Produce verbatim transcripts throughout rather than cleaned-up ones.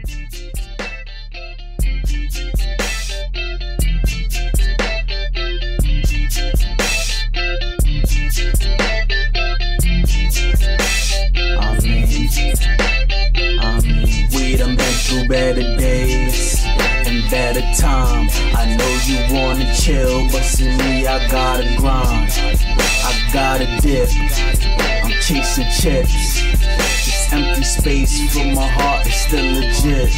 Through better days and better time. I know you wanna chill, but see me, I gotta grind. I gotta dip, I'm chasing chips. This empty space from my heart is still legit.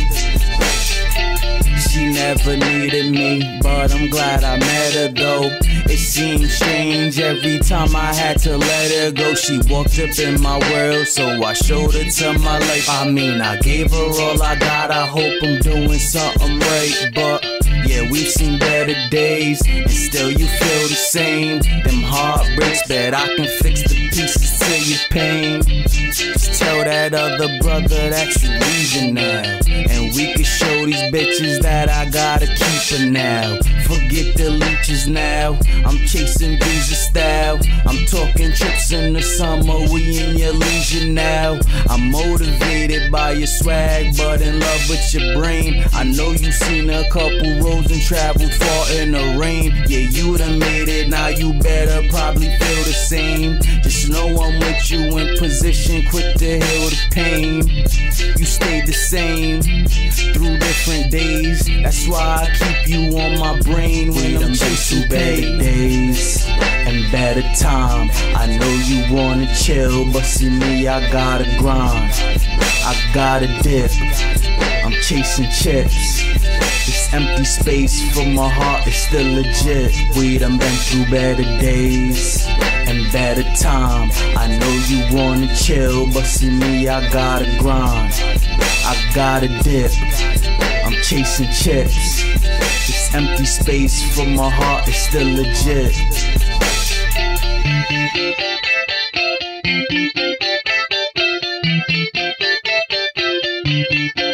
She never needed me, but I'm glad I met her though. It seemed strange every time I had to let her go. She walked up in my world, so I showed her to my life. I mean, I gave her all I got, I hope I'm doing something right. But yeah, we've seen better days, and still you feel the same. Them heartbreaks, bet I can fix the pieces to your pain. Just tell that other brother that you're leaving now, and we can show these bitches that I gotta keep her now. Forget the leeches now, I'm chasing visa style. I'm talking trips in the summer, we in your leisure now. I'm motivated by your swag, but in love with your brain. I know you seen a couple roads and traveled far in the rain. Yeah, you done made it, now you better probably feel the same. Just know I'm with you in position, quick to heal the pain. You stayed the same through different days, that's why I keep you on my brain when I'm chasing better days and better time. I know you wanna chill, but see me, I gotta grind. I gotta dip, I'm chasing chips. This empty space from my heart is still legit. We done been through better days and better time. I know you wanna chill, but see me, I gotta grind. I gotta dip, I'm chasing chips. This empty space from my heart is still legit. Thank you.